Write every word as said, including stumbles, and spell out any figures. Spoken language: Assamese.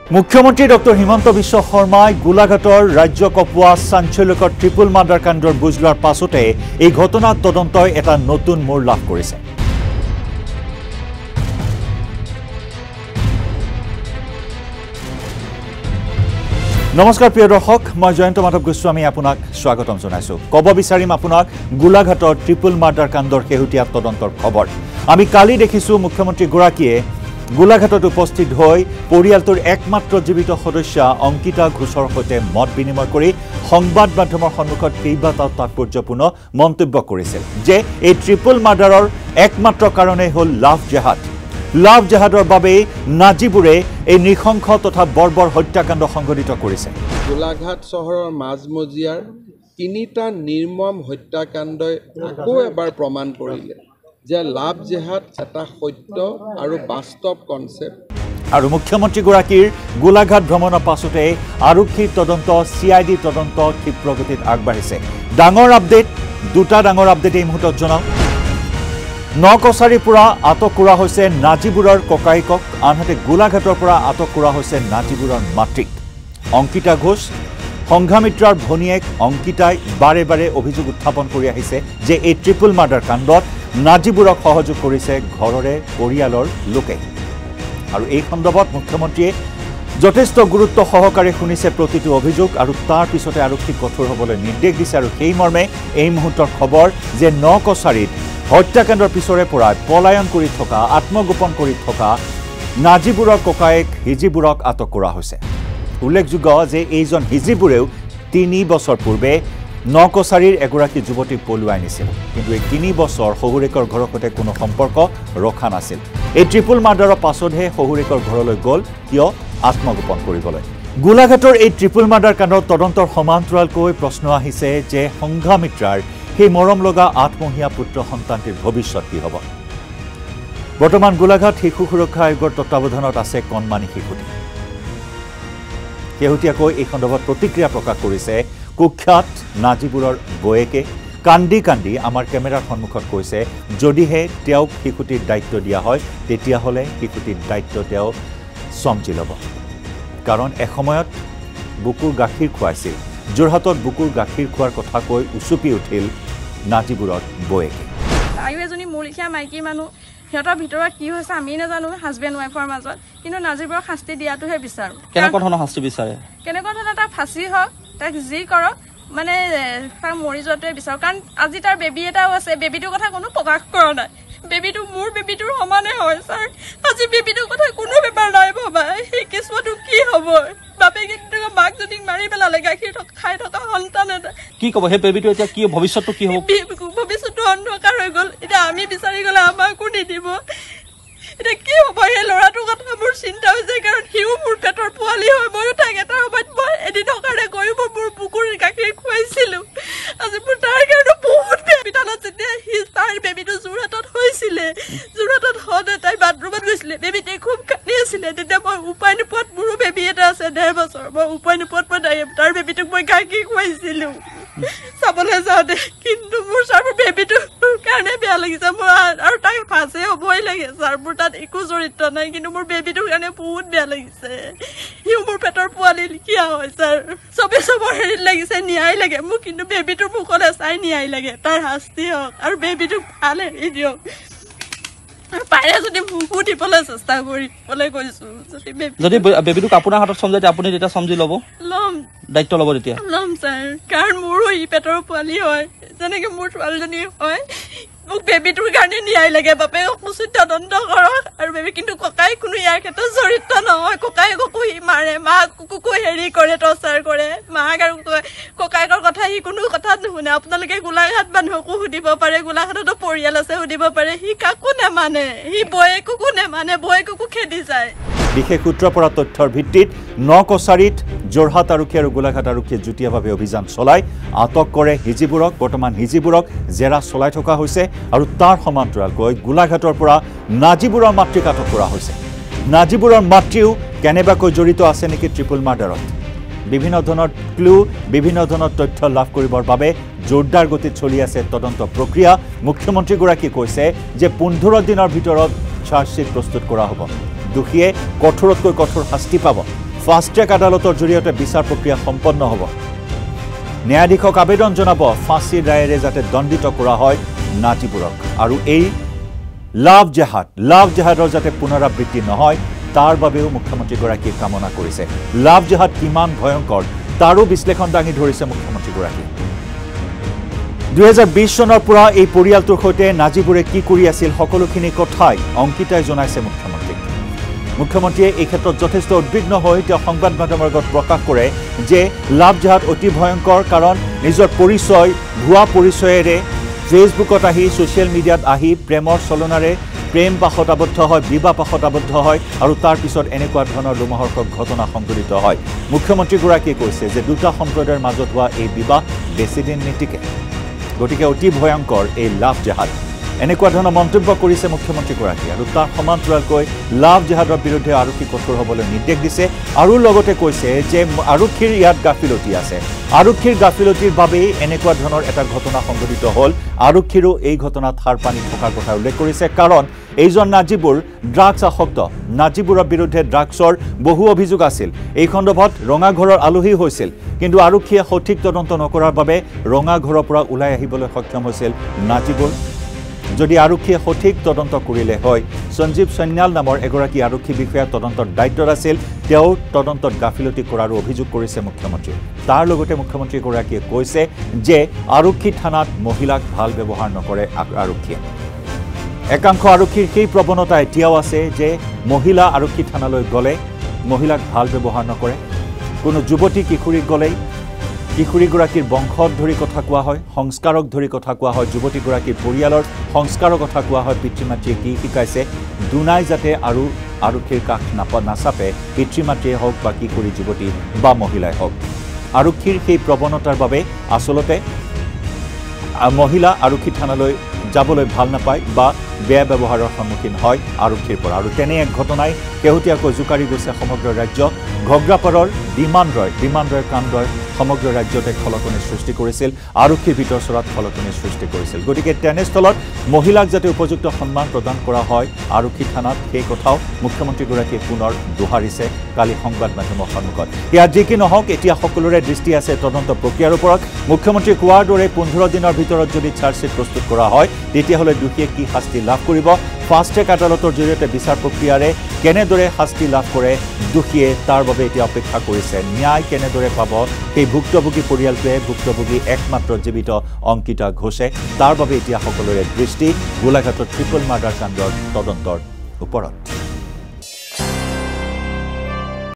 মুখ্যমন্ত্ৰী ডক্টৰ হিমন্ত বিশ্ব শৰ্মাই গোলাঘাটৰ ৰাজ্য কপোৱা চাঞ্চল্যকৰ ট্ৰিপল মাৰ্ডাৰ কাণ্ডৰ বুজ লোৱাৰ পাছতে এই ঘটনাৰ তদন্তই এটা নতুন মোড় লাভ কৰিছে। নমস্কাৰ প্ৰিয় দৰ্শক, মই জয়ন্ত মাধৱ গোস্বামী আপোনাক স্বাগতম জনাইছো। কব বিচাৰিম আপোনাক গোলাঘাটৰ ট্ৰিপল মাৰ্ডাৰ কাণ্ডৰ শেহতীয়া তদন্তৰ খবৰ। আমি কালি দেখিছো মুখ্যমন্ত্ৰী গৰাকীয়ে গোলাঘাটত উপস্থিত হৈ পৰিয়ালটোৰ একমাত্ৰ জীৱিত সদস্য অংকিতা ঘোষৰ সৈতে মত বিনিময় কৰি সংবাদ মাধ্যমৰ সন্মুখত কেইবাটাও তাৎপৰ্যপূৰ্ণ মন্তব্য কৰিছিল যে এই ট্ৰিপল মাৰ্ডাৰৰ একমাত্ৰ কাৰণেই হ'ল লাভ জেহাদ। লাভ জেহাদৰ বাবে নাজিবোৰে এই নৃশংস তথা বৰ্বৰ হত্যাকাণ্ড সংঘটিত কৰিছে। গোলাঘাট চহৰৰ মাজমজিয়াৰ তিনিটা নিৰ্মম হত্যাকাণ্ডই আকৌ এবাৰ প্ৰমাণ কৰিলে যে লাভ জেহাদ এটা সত্য আৰু বাস্তৱ কনসেপ্ট। আৰু মুখ্যমন্ত্ৰীগৰাকীৰ গোলাঘাট ভ্ৰমণৰ পাছতে আৰক্ষীৰ তদন্ত চি আই ডি তদন্ত ক্ষিপ্ৰগতিত আগবাঢ়িছে। ডাঙৰ আপডেট, দুটা ডাঙৰ আপডেট এই মুহূৰ্তত জনাওঁ। নকছাৰীৰ পৰা আটক কৰা হৈছে নাজিবোৰৰ ককায়েকক, আনহাতে গোলাঘাটৰ পৰা আটক কৰা হৈছে নাজিবোৰৰ মাতৃক। অংকিতা ঘোষ সংঘামিত্ৰাৰ ভনীয়েক অংকিতাই বাৰে বাৰে অভিযোগ উত্থাপন কৰি আহিছে যে এই ট্ৰিপল মাৰ্ডাৰ কাণ্ডত নাজিবোৰক সহযোগ কৰিছে ঘৰৰে পৰিয়ালৰ লোকে। আৰু এই সন্দৰ্ভত মুখ্যমন্ত্ৰীয়ে যথেষ্ট গুৰুত্ব সহকাৰে শুনিছে প্ৰতিটো অভিযোগ আৰু তাৰ পিছতে আৰক্ষীক কঠোৰ হ'বলৈ নিৰ্দেশ দিছে। আৰু সেই মৰ্মে এই মুহূৰ্তৰ খবৰ যে নকছাৰীত হত্যাকাণ্ডৰ পিছৰে পৰা পলায়ন কৰি থকা আত্মগোপন কৰি থকা নাজিবোৰৰ ককায়েক হিজিবোৰক আটক কৰা হৈছে। উল্লেখযোগ্য যে এইজন হিজিবোৰেও তিনি বছৰ পূৰ্বে নকছাৰীৰ এগৰাকী যুৱতীক পলুৱাই নিছিল, কিন্তু এই তিনি বছৰ শহুৰেকৰ ঘৰৰ সৈতে কোনো সম্পৰ্ক ৰখা নাছিল। এই ট্ৰিপল মাৰ্ডাৰৰ পাছতহে শহুৰেকৰ ঘৰলৈ গ'ল, কিয়? আত্মগোপন কৰিবলৈ। গোলাঘাটৰ এই ট্ৰিপল মাৰ্ডাৰ কাণ্ডৰ তদন্তৰ সমান্তৰালকৈ প্ৰশ্ন আহিছে যে সংঘামিত্ৰাৰ সেই মৰম লগা আঠমহীয়া পুত্ৰ সন্তানটিৰ ভৱিষ্যত কি হ'ব? বৰ্তমান গোলাঘাট শিশু সুৰক্ষা আয়োগৰ তত্বাৱধানত আছে কণমানি শিশুটি। শেহতীয়াকৈ এই সন্দৰ্ভত প্ৰতিক্ৰিয়া প্ৰকাশ কৰিছে কুখ্যাত নাজিবোৰৰ বয়েকে। কান্দি কান্দি আমাৰ কেমেৰাৰ সন্মুখত কৈছে যদিহে তেওঁক শিশুটিৰ দায়িত্ব দিয়া হয় তেতিয়াহ'লে শিশুটিৰ দায়িত্ব তেওঁ চমজি ল'ব, কাৰণ এসময়ত বুকুৰ গাখীৰ খুৱাইছিল। যোৰহাটত বুকুৰ গাখীৰ খোৱাৰ কথা কৈ উচুপি উঠিল নাজিবোৰৰ বয়েকে। আয়ু এজনী মোৰ লিখীয়া মাইকী মানুহ, সিহঁতৰ ভিতৰত কি হৈছে আমি নাজানো হাজবেণ্ড ৱাইফৰ মাজত, কিন্তু নাজিবোৰক শাস্তি দিয়াটোহে বিচাৰোঁ। কেনেকুৱা ধৰণৰ শাস্তি বিচাৰে? কেনেকুৱা ধৰণৰ তাৰ ফাঁচি হওক, তাক যি কৰক, মানে তাৰ মৰি যোৱাটোৱে বিচাৰোঁ। কাৰণ আজি তাৰ বেবী এটাও আছে, বেবীটোৰ কথা কোনো প্ৰকাশ কৰা নাই। বেবীটো মোৰ বেবীটোৰ সমানে হয় ছাৰ। আজি বেবীটোৰ কথা কোনো বেপাৰ নাই ভবা। সেই কেঁচুৱাটো কি হ'ব? বাপেকে মাক যদি মাৰি পেলালে, গাখীৰ খাই থকা সন্তান এটা। কি ক'ব সেই বেবীটো এতিয়া? কি ভৱিষ্যতটো কি হ'ব? ভৱিষ্যতটো অন্ধকাৰ হৈ গ'ল। এতিয়া আমি বিচাৰি গ'লে আমাকো নিদিব। এতিয়া কি হ'ব? সেই ল'ৰাটোৰ কথা মোৰ চিন্তা হৈছে, কাৰণ সিও মোৰ পেটৰ পোৱালি হয়। ময়ো তাক এটা সময়ত মই এদিনৰ কাৰণে গৈ মই মোৰ বুকুৰ গাখীৰ খুৱাইছিলোঁ। আজি মোৰ তাৰ কাৰণে বহুত হস্পিটালত যেতিয়া সি তাৰ বেবীটো যোৰহাটত হৈছিলে, যোৰহাটত হওঁতে তাই বাথৰুমত গৈছিলে, বেবীটোৱে খুব কান্দি আছিলে। তেতিয়া মই উপায় নোপোৱাত, মোৰো বেবী এটা আছে ডেৰ বছৰ, মই উপায় নোপোৱাত মই তাৰ বেবীটোক মই গাখীৰ খুৱাইছিলোঁ চাবলৈ যাওঁতে। কিন্তু মোৰ ছাৰ মোৰ বেবীটোৰ কাৰণে বেয়া লাগিছে মোৰ, আৰু তাক ফাঁচি হ'বই লাগে ছাৰ। মোৰ তাত একো চৰিত্ৰ নাই, কিন্তু মোৰ বেবীটোৰ কাৰণে বহুত বেয়া লাগিছে। সিও মোৰ পেটৰ পোৱালি লিখীয়া হয় ছাৰ। চবে চবৰ হেৰিত লাগিছে ন্যায় লাগে মোক, কিন্তু বেবীটোৰ মুখলৈ চাই ন্যায় লাগে। তাৰ শাস্তি হওক আৰু বেবীটোক ভাল হেৰি দিয়ক। পাৰে যদি মোকো দিবলৈ চেষ্টা কৰিবলৈ কৈছো। যদি বেবীটোক আপোনাৰ হাতত চমজাই আপুনি তেতিয়া চমজি ল'ব, ল'ম, দায়িত্ব ল'ব তেতিয়া? ল'ম ছাৰ, কাৰণ মোৰো ই পেটৰ পোৱালি হয়, যেনেকে মোৰ ছোৱালীজনী হয়। মোক বেবীটোৰ কাৰণে ন্যায় লাগে। বাপেকক উচিত তদন্ত কৰক আৰু বেবী, কিন্তু ককাই কোনো ইয়াৰ ক্ষেত্ৰত চৰিত্ৰ নহয়। ককায়েককো সি মাৰে, মাককো হেৰি কৰে, টৰ্চাৰ কৰে। মাক আৰু ককায়েকৰ কথা সি কোনো কথা নুশুনে। আপোনালোকে গোলাঘাট মানুহকো সুধিব পাৰে, গোলাঘাটতো পৰিয়াল আছে, সুধিব পাৰে। সি কাকো নেমানে, সি বয়েককো নেমানে, বয়েককো খেদি যায়। বিশেষ সূত্ৰৰ পৰা তথ্যৰ ভিত্তিত নকছাৰীত যোৰহাট আৰক্ষী আৰু গোলাঘাট আৰক্ষীয়ে যুটীয়াভাৱে অভিযান চলাই আটক কৰে হিজিবোৰক। বৰ্তমান হিজিবোৰক জেৰা চলাই থকা হৈছে আৰু তাৰ সমান্তৰালকৈ গোলাঘাটৰ পৰা নাজিবোৰৰ মাতৃক আটক কৰা হৈছে। নাজিবোৰৰ মাতৃও কেনেবাকৈ জড়িত আছে নেকি ট্ৰিপল মাৰ্ডাৰত? বিভিন্ন ধৰণৰ ক্লু, বিভিন্ন ধৰণৰ তথ্য লাভ কৰিবৰ বাবে জোৰদাৰ গতিত চলি আছে তদন্ত প্ৰক্ৰিয়া। মুখ্যমন্ত্ৰীগৰাকীয়ে কৈছে যে পোন্ধৰ দিনৰ ভিতৰত চাৰ্জশ্বিট প্ৰস্তুত কৰা হ'ব। দোষীয়ে কঠোৰতকৈ কঠোৰ শাস্তি পাব। ফাষ্ট ট্ৰেক আদালতৰ জৰিয়তে বিচাৰ প্ৰক্ৰিয়া সম্পন্ন হ'ব ন্যায়াধীশক আবেদন জনাব ফাঁচীৰ ৰায়েৰে যাতে দণ্ডিত কৰা হয় নাজিবুৰক আৰু এই লাভ জেহাদ লাভ জেহাদৰ যাতে পুনৰাবৃত্তি নহয় তাৰ বাবেও মুখ্যমন্ত্ৰীগৰাকীয়ে কামনা কৰিছে লাভ জেহাদ কিমান ভয়ংকৰ তাৰো বিশ্লেষণ দাঙি ধৰিছে মুখ্যমন্ত্ৰীগৰাকীয়ে দুই হাজাৰ বিশ চনৰ পৰা এই পৰিয়ালটোৰ সৈতে নাজিবুৰে কি কৰি আছিল সকলোখিনি কথাই অংকিতাই জনাইছে মুখ্যমন্ত্ৰীক মুখ্যমন্ত্ৰীয়ে এই ক্ষেত্ৰত যথেষ্ট উদ্বিগ্ন হৈ তেওঁ সংবাদ মাধ্যমৰ আগত প্ৰকাশ কৰে যে লাভ জেহাদ অতি ভয়ংকৰ কাৰণ নিজৰ পৰিচয় ভুৱা পৰিচয়েৰে ফেচবুকত আহি ছ'চিয়েল মিডিয়াত আহি প্ৰেমৰ চলনাৰে প্ৰেম পাশত আবদ্ধ হয় বিবাহ পাশত আবদ্ধ হয় আৰু তাৰ পিছত এনেকুৱা ধৰণৰ লোমহৰ্ষক ঘটনা সংঘটিত হয় মুখ্যমন্ত্ৰীগৰাকীয়ে কৈছে যে দুটা সম্প্ৰদায়ৰ মাজত হোৱা এই বিবাহ বেছিদিন নিটিকে গতিকে অতি ভয়ংকৰ এই লাভ জেহাদ এনেকুৱা ধৰণৰ মন্তব্য কৰিছে মুখ্যমন্ত্ৰীগৰাকীয়ে আৰু তাৰ সমান্তৰালকৈ লাভ জেহাদৰ বিৰুদ্ধে আৰক্ষী কঠোৰ হ'বলৈ নিৰ্দেশ দিছে আৰু লগতে কৈছে যে আৰক্ষীৰ ইয়াত গাফিলতি আছে আৰক্ষীৰ গাফিলতিৰ বাবেই এনেকুৱা ধৰণৰ এটা ঘটনা সংঘটিত হ'ল আৰক্ষীৰো এই ঘটনাত হাৰ পানী থকাৰ কথা উল্লেখ কৰিছে কাৰণ এইজন নাজিবুৰ ড্ৰাগছ আসক্ত নাজিবুৰৰ বিৰুদ্ধে ড্ৰাগছৰ বহু অভিযোগ আছিল এই সন্দৰ্ভত ৰঙাঘৰৰ আলহী হৈছিল কিন্তু আৰক্ষীয়ে সঠিক তদন্ত নকৰাৰ বাবে ৰঙাঘৰৰ পৰা ওলাই আহিবলৈ সক্ষম হৈছিল নাজিবুৰ যদি আৰক্ষীয়ে সঠিক তদন্ত কৰিলে হয় সঞ্জীৱ সন্যাল নামৰ এগৰাকী আৰক্ষী বিষয়া তদন্তৰ দায়িত্বত আছিল তেওঁ তদন্তত গাফিলতি কৰাৰ অভিযোগ কৰিছে মুখ্যমন্ত্ৰী তাৰ লগতে মুখ্যমন্ত্ৰীগৰাকীয়ে কৈছে যে আৰক্ষী থানাত মহিলাক ভাল ব্যৱহাৰ নকৰে আৰক্ষীয়ে একাংশ আৰক্ষীৰ সেই প্ৰৱণতা এতিয়াও আছে যে মহিলা আৰক্ষী থানালৈ গ'লে মহিলাক ভাল ব্যৱহাৰ নকৰে কোনো যুৱতী কিশোৰীক গ'লেই কিশোৰীগৰাকীৰ বংশত ধৰি কথা কোৱা হয় সংস্কাৰক ধৰি কথা কোৱা হয় যুৱতীগৰাকীৰ পৰিয়ালৰ সংস্কাৰৰ কথা কোৱা হয় পিতৃ মাতৃয়ে কি শিকাইছে দুনাই যাতে আৰু আৰক্ষীৰ কাষ নাপা নাচাপে পিতৃ মাতৃয়ে হওক বা কিশোৰী যুৱতী বা মহিলাই হওক আৰক্ষীৰ সেই প্ৰৱণতাৰ বাবে আচলতে মহিলা আৰক্ষী থানালৈ যাবলৈ ভাল নাপায় বা বেয়া ব্যৱহাৰৰ সন্মুখীন হয় আৰক্ষীৰ পৰা আৰু তেনে এক ঘটনাই শেহতীয়াকৈ জোকাৰি গৈছে সমগ্ৰ ৰাজ্য ঘগ্ৰাপাৰৰ বিমান ৰয় বিমান ৰয় কাণ্ডই সমগ্ৰ ৰাজ্যতে খলকনিৰ সৃষ্টি কৰিছিল আৰক্ষীৰ ভিতৰ চৰাত খলকনিৰ সৃষ্টি কৰিছিল গতিকে তেনেস্থলত মহিলাক যাতে উপযুক্ত সন্মান প্ৰদান কৰা হয় আৰক্ষী থানাত সেই কথাও মুখ্যমন্ত্ৰীগৰাকীয়ে পুনৰ দোহাৰিছে কালি সংবাদ মাধ্যমৰ সন্মুখত ইয়াত যি কি নহওক এতিয়া সকলোৰে দৃষ্টি আছে তদন্ত প্ৰক্ৰিয়াৰ ওপৰত মুখ্যমন্ত্ৰী কোৱাৰ দৰে পোন্ধৰ দিনৰ ভিতৰত যদি চাৰ্জশ্বিট প্ৰস্তুত কৰা হয় তেতিয়াহ'লে দোষীয়ে কি শাস্তি লাভ কৰিব ফাষ্ট ট্ৰেক আদালতৰ জৰিয়তে বিচাৰ প্ৰক্ৰিয়াৰে কেনেদৰে শাস্তি লাভ কৰে দোষীয়ে তাৰ বাবে এতিয়া অপেক্ষা কৰিছে ন্যায় কেনেদৰে পাব সেই ভুক্তভোগী পৰিয়ালটোৱে ভুক্তভোগী একমাত্ৰ জীৱিত অংকিতা ঘোষে তাৰ বাবে এতিয়া সকলোৰে দৃষ্টি গোলাঘাটৰ ট্ৰিপল মাৰ্ডাৰ কাণ্ডৰ তদন্তৰ ওপৰত